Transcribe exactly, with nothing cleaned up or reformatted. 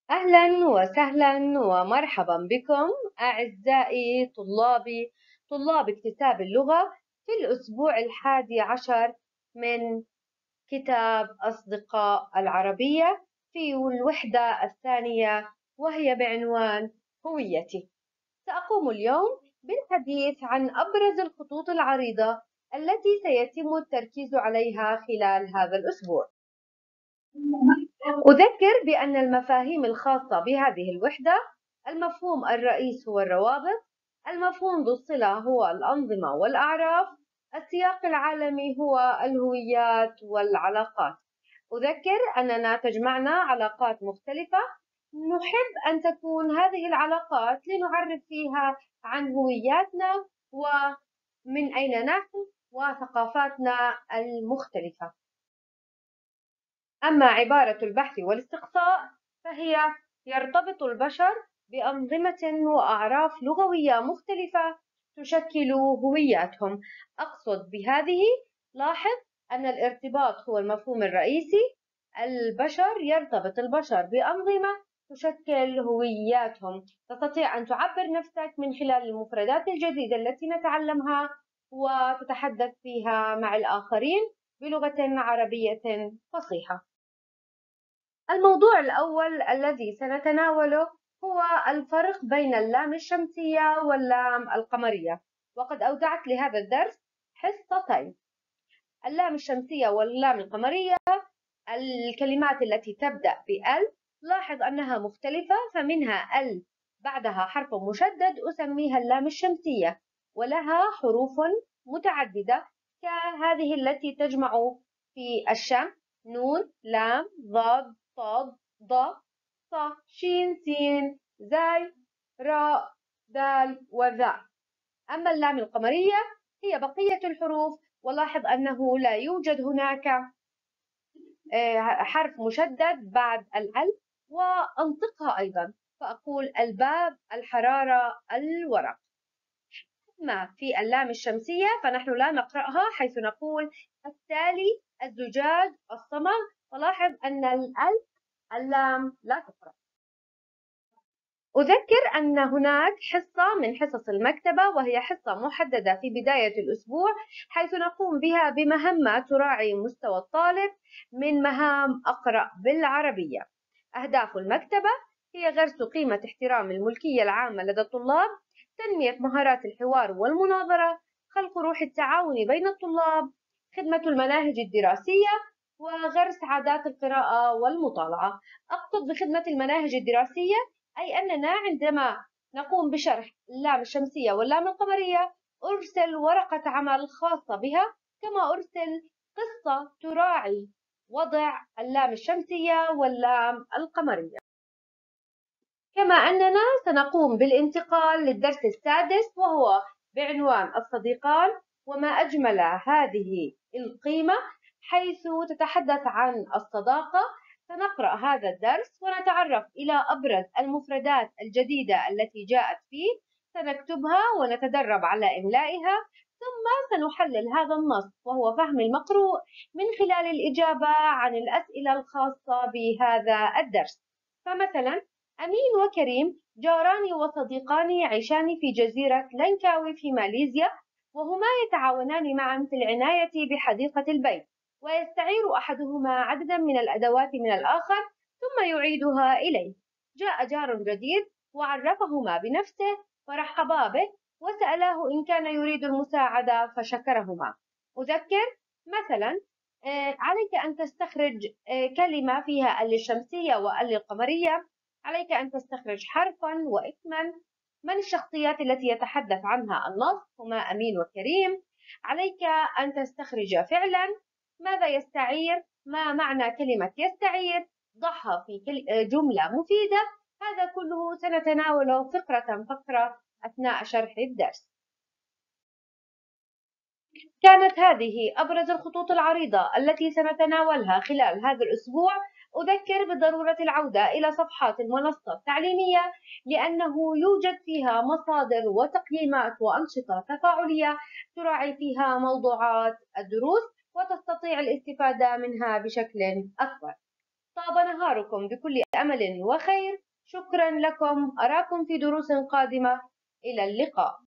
أهلا وسهلا ومرحبا بكم أعزائي طلابي طلاب اكتساب اللغة في الأسبوع الحادي عشر من كتاب أصدقاء العربية في الوحدة الثانية وهي بعنوان هويتي. سأقوم اليوم بالحديث عن أبرز الخطوط العريضة التي سيتم التركيز عليها خلال هذا الأسبوع. أذكر بأن المفاهيم الخاصة بهذه الوحدة: المفهوم الرئيس هو الروابط، المفهوم ذو الصلة هو الأنظمة والأعراف، السياق العالمي هو الهويات والعلاقات. أذكر أننا تجمعنا علاقات مختلفة، نحب أن تكون هذه العلاقات لنعرف فيها عن هوياتنا ومن أين نحن وثقافاتنا المختلفة. أما عبارة البحث والاستقصاء فهي يرتبط البشر بأنظمة وأعراف لغوية مختلفة تشكل هوياتهم. أقصد بهذه، لاحظ أن الارتباط هو المفهوم الرئيسي. البشر يرتبط البشر بأنظمة تشكل هوياتهم. تستطيع أن تعبر نفسك من خلال المفردات الجديدة التي نتعلمها وتتحدث فيها مع الآخرين بلغة عربية فصيحة. الموضوع الأول الذي سنتناوله هو الفرق بين اللام الشمسية واللام القمرية، وقد أودعت لهذا الدرس حصتين: اللام الشمسية واللام القمرية. الكلمات التي تبدأ بال لاحظ أنها مختلفة، فمنها ال بعدها حرف مشدد أسميها اللام الشمسية، ولها حروف متعددة كهذه التي تجمع في الشمس: نون، لام، ضاد، صاد، ض، ص، شين، سين، زاي، راء، دال، وذا. أما اللام القمرية هي بقية الحروف، ولاحظ أنه لا يوجد هناك حرف مشدد بعد الألف، وأنطقها أيضا فأقول الباب، الحرارة، الورق. أما في اللام الشمسية فنحن لا نقرأها، حيث نقول التالي، الزجاج، الصمغ. ولاحظ أن الألف اللام لا تقرأ. أذكر أن هناك حصة من حصص المكتبة، وهي حصة محددة في بداية الأسبوع، حيث نقوم بها بمهمة تراعي مستوى الطالب من مهام أقرأ بالعربية. أهداف المكتبة هي غرس قيمة احترام الملكية العامة لدى الطلاب، تنمية مهارات الحوار والمناظرة، خلق روح التعاون بين الطلاب، خدمة المناهج الدراسية، وغرس عادات القراءة والمطالعة. أقصد بخدمة المناهج الدراسية أي أننا عندما نقوم بشرح اللام الشمسية واللام القمرية أرسل ورقة عمل خاصة بها، كما أرسل قصة تراعي وضع اللام الشمسية واللام القمرية. كما أننا سنقوم بالانتقال للدرس السادس، وهو بعنوان الصديقان، وما أجمل هذه القيمة حيث تتحدث عن الصداقة. سنقرأ هذا الدرس ونتعرف إلى أبرز المفردات الجديدة التي جاءت فيه، سنكتبها ونتدرب على إملائها، ثم سنحلل هذا النص وهو فهم المقروء من خلال الإجابة عن الأسئلة الخاصة بهذا الدرس. فمثلا: أمين وكريم جاران وصديقان يعيشان في جزيرة لانكاوي في ماليزيا، وهما يتعاونان معا في العناية بحديقة البيت، ويستعير أحدهما عددا من الأدوات من الآخر ثم يعيدها إليه. جاء جار جديد وعرفهما بنفسه فرحبا به وسألاه إن كان يريد المساعدة فشكرهما. أذكر مثلا: آه، عليك أن تستخرج آه، كلمة فيها ال الشمسية وال القمرية. عليك أن تستخرج حرفا واسما. من الشخصيات التي يتحدث عنها النص؟ هما أمين وكريم. عليك أن تستخرج فعلا. ماذا يستعير؟ ما معنى كلمة يستعير؟ ضعها في جملة مفيدة. هذا كله سنتناوله فقرة فقرة أثناء شرح الدرس. كانت هذه أبرز الخطوط العريضة التي سنتناولها خلال هذا الأسبوع. أذكر بضرورة العودة إلى صفحات المنصة التعليمية، لأنه يوجد فيها مصادر وتقييمات وأنشطة تفاعلية تراعي فيها موضوعات الدروس، وتستطيع الاستفادة منها بشكل أكبر. طاب نهاركم بكل أمل وخير. شكرا لكم، أراكم في دروس قادمة. إلى اللقاء.